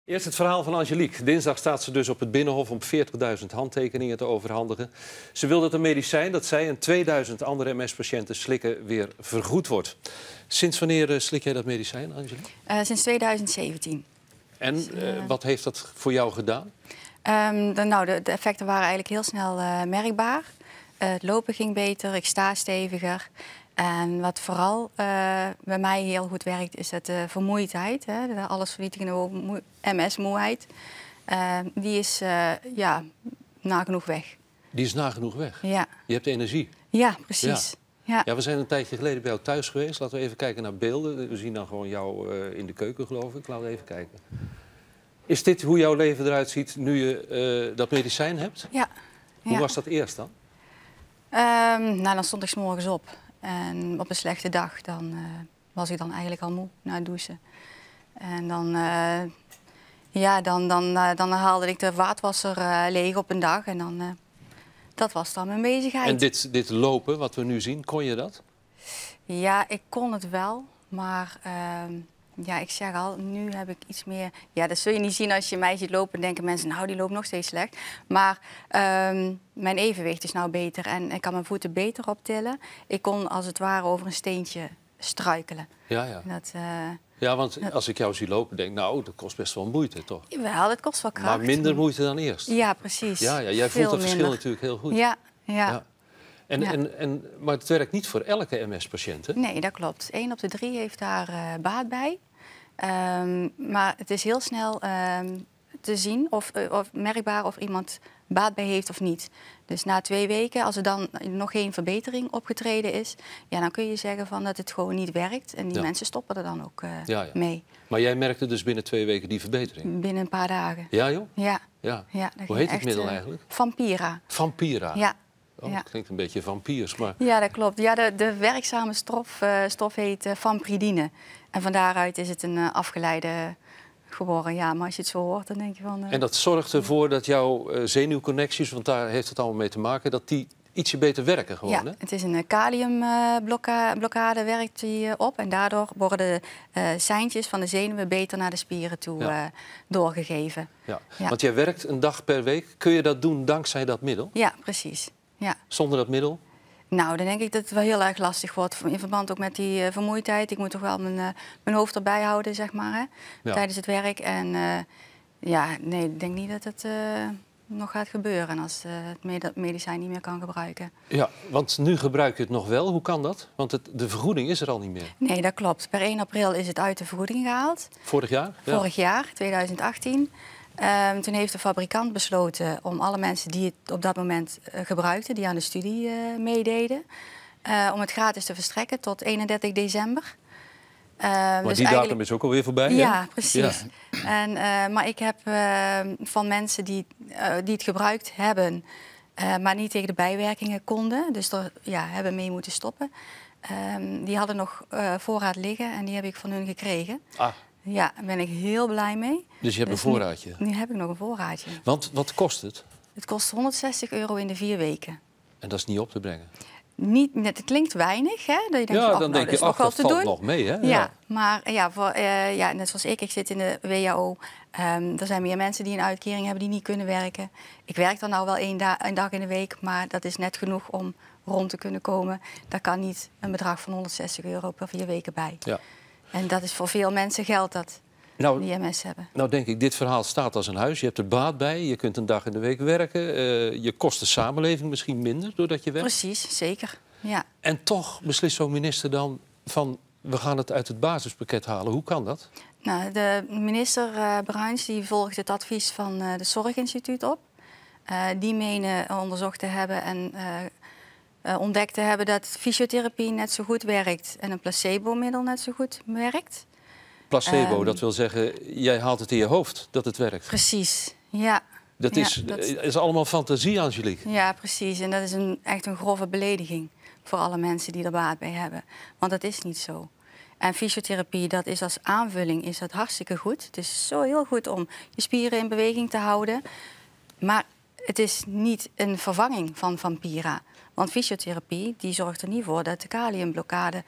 Eerst het verhaal van Angelique. Dinsdag staat ze dus op het Binnenhof om 40.000 handtekeningen te overhandigen. Ze wil dat een medicijn dat zij en 2000 andere MS-patiënten slikken weer vergoed wordt. Sinds wanneer slik jij dat medicijn, Angelique? Sinds 2017. En wat heeft dat voor jou gedaan? De effecten waren eigenlijk heel snel merkbaar. Het lopen ging beter, ik sta steviger. En wat vooral bij mij heel goed werkt, is de vermoeidheid. Hè? De allesvernietigende MS-moeheid. Die is nagenoeg weg. Die is nagenoeg weg? Ja. Je hebt energie? Ja, precies. Ja. Ja, we zijn een tijdje geleden bij jou thuis geweest. Laten we even kijken naar beelden. We zien dan gewoon jou in de keuken, geloof ik. Laten we even kijken. Is dit hoe jouw leven eruit ziet nu je dat medicijn hebt? Ja. Hoe was dat eerst dan? Dan stond ik 's morgens op. En op een slechte dag was ik dan eigenlijk al moe na het douchen. En dan haalde ik de vaatwasser leeg op een dag. En dat was dan mijn bezigheid. En dit lopen, wat we nu zien, kon je dat? Ja, ik kon het wel. Maar ik zeg al, nu heb ik iets meer... Ja, dat zul je niet zien als je mij ziet lopen. Dan denken mensen, nou, die loopt nog steeds slecht. Maar mijn evenwicht is nou beter. En ik kan mijn voeten beter optillen. Ik kon als het ware over een steentje struikelen. Ja. Ja, want als ik jou zie lopen, denk ik, nou, dat kost best wel moeite, toch? Jawel, dat kost wel kracht. Maar minder moeite dan eerst. Ja, precies. Ja, jij voelt het verschil natuurlijk heel goed. Ja. Maar het werkt niet voor elke MS-patiënt, hè? Nee, dat klopt. 1 op de 3 heeft daar baat bij. Maar het is heel snel te zien of merkbaar of iemand baat bij heeft of niet. Dus na 2 weken, als er dan nog geen verbetering opgetreden is, ja, dan kun je zeggen van dat het gewoon niet werkt. En die mensen stoppen er dan ook mee. Maar jij merkte dus binnen 2 weken die verbetering? Binnen een paar dagen. Ja, joh? Ja. Hoe heet het middel eigenlijk? Vampira. Vampira? Ja. Oh, dat klinkt een beetje vampiers, maar... Ja, dat klopt. Ja, de werkzame stof heet vampridine. En van daaruit is het een afgeleide geworden. Ja, maar als je het zo hoort, dan denk je van... En dat zorgt ervoor dat jouw zenuwconnecties, want daar heeft het allemaal mee te maken, dat die ietsje beter werken gewoon, ja, hè? Het is een kaliumblokkade werkt die op. En daardoor worden de seintjes van de zenuwen beter naar de spieren toe doorgegeven. Ja. Want jij werkt een dag per week. Kun je dat doen dankzij dat middel? Ja, precies. Ja. Zonder dat middel? Nou, dan denk ik dat het wel heel erg lastig wordt. In verband ook met die vermoeidheid. Ik moet toch wel mijn hoofd erbij houden, zeg maar, hè, tijdens het werk. En ik denk niet dat het nog gaat gebeuren als het medicijn niet meer kan gebruiken. Ja, want nu gebruik je het nog wel. Hoe kan dat? Want de vergoeding is er al niet meer. Nee, dat klopt. Per 1 april is het uit de vergoeding gehaald. Vorig jaar? Ja. Vorig jaar, 2018. Toen heeft de fabrikant besloten om alle mensen die het op dat moment gebruikten, die aan de studie meededen, om het gratis te verstrekken tot 31 december. Maar dus die datum is ook alweer voorbij? Ja, precies. Ja. Maar ik heb van mensen die het gebruikt hebben, maar niet tegen de bijwerkingen konden, dus er hebben mee moeten stoppen. Die hadden nog voorraad liggen en die heb ik van hun gekregen. Ah. Ja, daar ben ik heel blij mee. Dus je hebt een voorraadje? Nu heb ik nog een voorraadje. Want wat kost het? Het kost €160 in de 4 weken. En dat is niet op te brengen? Het klinkt weinig, hè? Dat je denkt dan denk je, dat valt nog mee, hè? Ja, maar net zoals ik zit in de WHO. Er zijn meer mensen die een uitkering hebben die niet kunnen werken. Ik werk dan nou wel een dag in de week, maar dat is net genoeg om rond te kunnen komen. Daar kan niet een bedrag van €160 per 4 weken bij. Ja. En dat is voor veel mensen geld die MS hebben. Nou denk ik, dit verhaal staat als een huis. Je hebt er baat bij, je kunt een dag in de week werken. Je kost de samenleving misschien minder doordat je werkt. Precies, zeker. Ja. En toch beslist zo'n minister dan van, we gaan het uit het basispakket halen. Hoe kan dat? Nou, de minister Bruins die volgt het advies van het Zorginstituut op. Die menen onderzocht te hebben en ontdekt te hebben dat fysiotherapie net zo goed werkt en een placebo-middel net zo goed werkt. Placebo, dat wil zeggen, jij haalt het in je hoofd dat het werkt. Precies, ja. Dat is allemaal fantasie, Angelique. Ja, precies. En dat is echt een grove belediging voor alle mensen die er baat bij hebben. Want dat is niet zo. En fysiotherapie, dat is als aanvulling is dat hartstikke goed. Het is zo heel goed om je spieren in beweging te houden. Maar het is niet een vervanging van Vampira. Want fysiotherapie die zorgt er niet voor dat de kaliumblokkade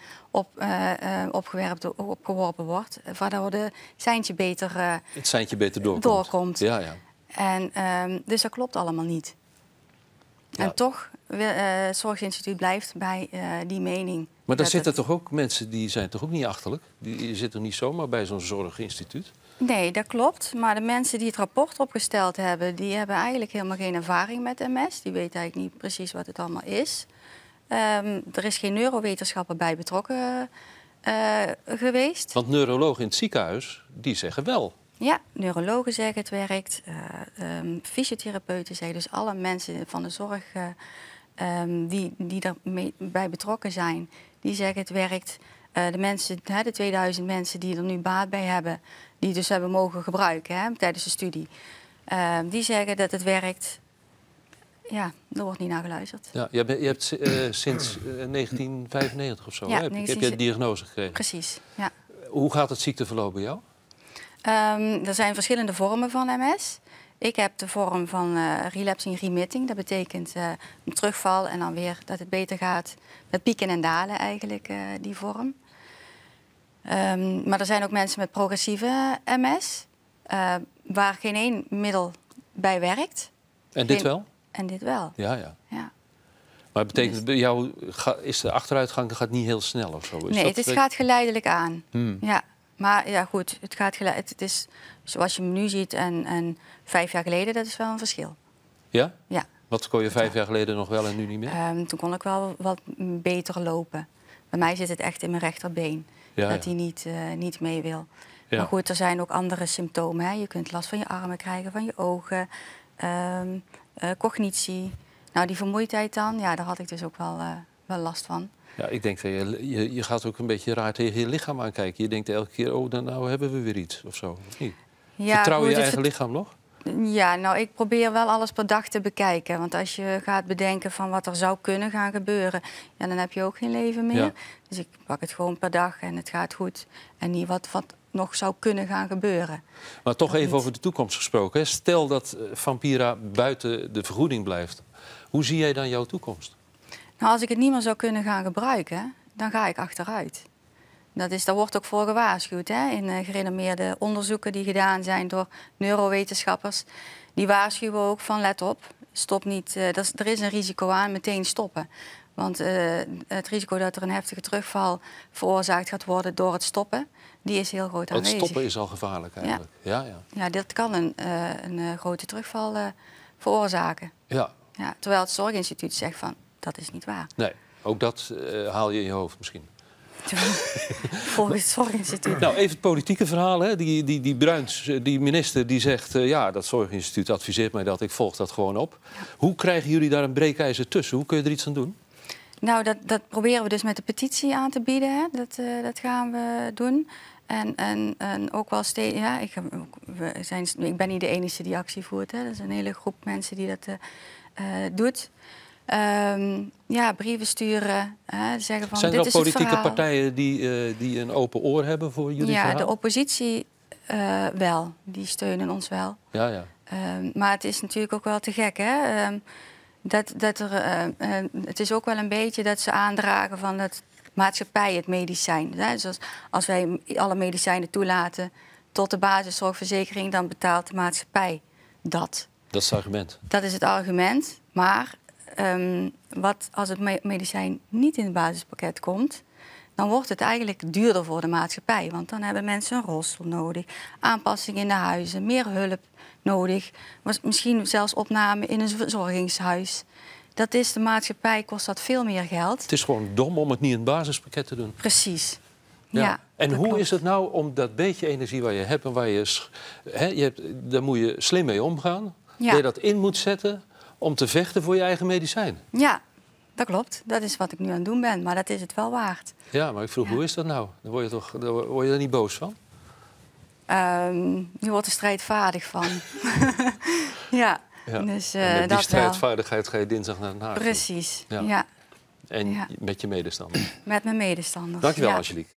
opgeworpen wordt. Waardoor het seintje beter doorkomt. Ja, ja. En, dus dat klopt allemaal niet. Ja. En toch, het Zorginstituut blijft bij die mening. Maar daar zitten toch ook mensen die zijn toch ook niet achterlijk? Die zitten niet zomaar bij zo'n zorginstituut? Nee, dat klopt. Maar de mensen die het rapport opgesteld hebben, die hebben eigenlijk helemaal geen ervaring met MS. Die weten eigenlijk niet precies wat het allemaal is. Er is geen neurowetenschapper bij betrokken geweest. Want neurologen in het ziekenhuis, die zeggen wel. Ja, neurologen zeggen het werkt. Fysiotherapeuten zeggen, dus alle mensen van de zorg die daarbij betrokken zijn, die zeggen het werkt. De 2000 mensen die er nu baat bij hebben, die dus hebben mogen gebruiken tijdens de studie, die zeggen dat het werkt. Ja, er wordt niet naar geluisterd. Ja, je hebt sinds 1995 of zo, ja, heb je een diagnose gekregen? Precies, ja. Hoe gaat het ziekteverloop bij jou? Er zijn verschillende vormen van MS. Ik heb de vorm van relapsing remitting. Dat betekent een terugval en dan weer dat het beter gaat. Met pieken en dalen eigenlijk, die vorm. Maar er zijn ook mensen met progressieve MS, waar geen één middel bij werkt. En dit wel? En dit wel. Ja, ja. Ja. Maar het betekent bij jou, is de achteruitgang gaat niet heel snel of zo? Nee, het gaat geleidelijk aan. Hmm. Ja. Maar ja, goed, het is zoals je me nu ziet en 5 jaar geleden, dat is wel een verschil. Ja? Ja. Wat kon je 5 jaar geleden nog wel en nu niet meer? Toen kon ik wel wat beter lopen. Bij mij zit het echt in mijn rechterbeen. Ja, dat hij niet mee wil. Ja. Maar goed, er zijn ook andere symptomen. Hè. Je kunt last van je armen krijgen, van je ogen, cognitie. Nou, die vermoeidheid dan, ja, daar had ik dus ook wel last van. Ja, ik denk dat je gaat ook een beetje raar tegen je lichaam aankijken. Je denkt elke keer, oh, dan nou hebben we weer iets of zo. Of niet? Ja, vertrouw je je eigen lichaam nog? Ja, nou, ik probeer wel alles per dag te bekijken. Want als je gaat bedenken van wat er zou kunnen gaan gebeuren, ja, dan heb je ook geen leven meer. Ja. Dus ik pak het gewoon per dag en het gaat goed. En niet wat nog zou kunnen gaan gebeuren. Maar toch even over de toekomst gesproken. Hè? Stel dat Vampira buiten de vergoeding blijft. Hoe zie jij dan jouw toekomst? Nou, als ik het niet meer zou kunnen gaan gebruiken, dan ga ik achteruit. Daar wordt ook voor gewaarschuwd, hè? In gerenommeerde onderzoeken die gedaan zijn door neurowetenschappers. Die waarschuwen ook van let op, stop niet. Er is een risico aan, meteen stoppen. Want het risico dat er een heftige terugval veroorzaakt gaat worden door het stoppen, die is heel groot aanwezig. Het stoppen is al gevaarlijk eigenlijk. Ja, ja dat kan een grote terugval veroorzaken. Ja. Ja, terwijl het Zorginstituut zegt van, dat is niet waar. Nee, ook dat haal je in je hoofd misschien. Volgens het Zorginstituut. Nou, even het politieke verhaal. Hè. Die Bruins, die minister, die zegt... ja, dat Zorginstituut adviseert mij dat, ik volg dat gewoon op. Ja. Hoe krijgen jullie daar een breekijzer tussen? Hoe kun je er iets aan doen? Nou, dat proberen we dus met de petitie aan te bieden. Hè. Dat gaan we doen. En ook wel steeds... Ja, ik ben niet de enige die actie voert. Hè. Er is een hele groep mensen die dat doet. Ja, brieven sturen. Zeggen van, zijn er dit ook is politieke partijen die een open oor hebben voor jullie verhaal? Ja, de oppositie wel. Die steunen ons wel. Ja, ja. Maar het is natuurlijk ook wel te gek, hè? Het is ook wel een beetje dat ze aandragen van dat maatschappij het medicijn. Hè? Dus als wij alle medicijnen toelaten tot de basiszorgverzekering, dan betaalt de maatschappij dat. Dat is het argument. Dat is het argument. Maar als het medicijn niet in het basispakket komt, dan wordt het eigenlijk duurder voor de maatschappij. Want dan hebben mensen een rolstoel nodig, aanpassing in de huizen, meer hulp nodig. Misschien zelfs opname in een verzorgingshuis. Dat is de maatschappij, kost dat veel meer geld. Het is gewoon dom om het niet in het basispakket te doen. Precies. Ja. En hoe is het nou om dat beetje energie waar je hebt en waar daar moet je slim mee omgaan. Ja. Dat je dat in moet zetten om te vechten voor je eigen medicijn. Ja, dat klopt. Dat is wat ik nu aan het doen ben. Maar dat is het wel waard. Ja, maar ik vroeg, hoe is dat nou? Daar word je er niet boos van? Je wordt er strijdvaardig van. Ja. Dus, en met die strijdvaardigheid ga je dinsdag naar Den Haag. Precies, ja. En met je medestander. Met mijn medestanders. Dankjewel, Angelique.